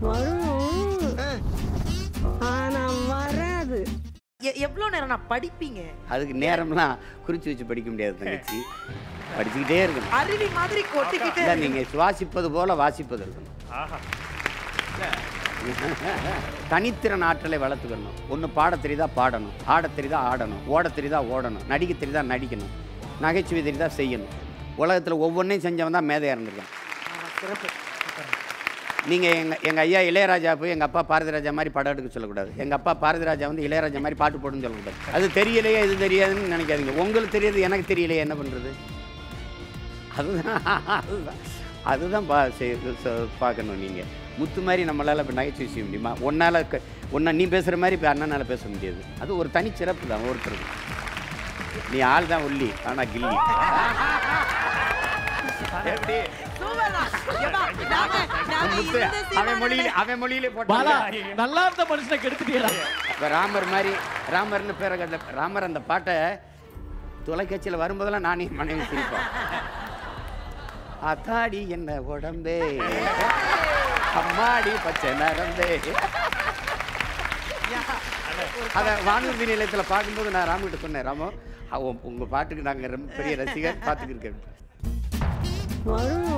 வரும் ஆனா வராது. எவ்வளவு நேரம் நான் படிப்பீங்க? அதுக்கு நேரம்லாம் குறிச்சு வச்சு படிக்க முடியாது தங்கச்சி. படிச்சுக்கிட்டே இருக்கணும். அருவி மாதிரி கொட்டிக்கிட்டே. நீங்க சுவாசிப்பது போல வாசிப்பது இருக்கணும். தனித்திறன் ஆற்றலை வளர்த்துக்கணும். ஒன்று பாட தெரியுதா பாடணும், ஆட தெரியுதா ஆடணும், ஓட தெரியுதா ஓடணும், நடிக்க தெரியுதா நடிக்கணும், நகைச்சுவை தெரியுதா செய்யணும். உலகத்தில் ஒவ்வொன்றையும் செஞ்சவன் தான் மேதையாக இருந்திருக்கான். நீங்கள் எங்கள் ஐயா இளையராஜா போய் எங்கள் அப்பா பாரதிராஜா மாதிரி படம் எடுக்க சொல்லக்கூடாது. எங்கள் அப்பா பாரதிராஜா வந்து இளையராஜா மாதிரி பாட்டு போடுன்னு சொல்லக்கூடாது. அது தெரியலையே இது தெரியாதுன்னு நினைக்காதீங்க. உங்களுக்கு தெரியாது எனக்கு தெரியலையே என்ன பண்ணுறது? அதுதான் பார்க்கணும். நீங்கள் முத்து மாதிரி நம்மளால் இப்போ நகைச்சுவை செய்ய முடியுமா? ஒன்றா நீ பேசுகிற மாதிரி இப்போ அண்ணனால் பேச முடியாது. அது ஒரு தனிச்சிறப்பு தான் ஒருத்தருக்கு. நீ ஆள் தான் உள்ளி ஆனால் கில்லி. அவன் மொழியிலே போட்டா நல்லா இருந்த மனுஷனை கெடுத்துட்டீங்களா? இப்போ ராமர்னு பேரை கட்ட ராமர் அந்த பாட்டை தொலைக்காட்சியில் வரும்போதெல்லாம் நானே மனைவி சிரிப்பேன். அத்தாடி என்ன உடம்பே அம்மாடி பச்சை நரம்பே. அதை வானூர்தி நிலையத்தில் பார்க்கும்போது நான் ராமுகிட்ட சொன்னேன், ராமோ உங்கள் பாட்டுக்கு நாங்கள் ரொம்ப பெரிய ரசிகர் பார்த்துக்கிருக்கேன்.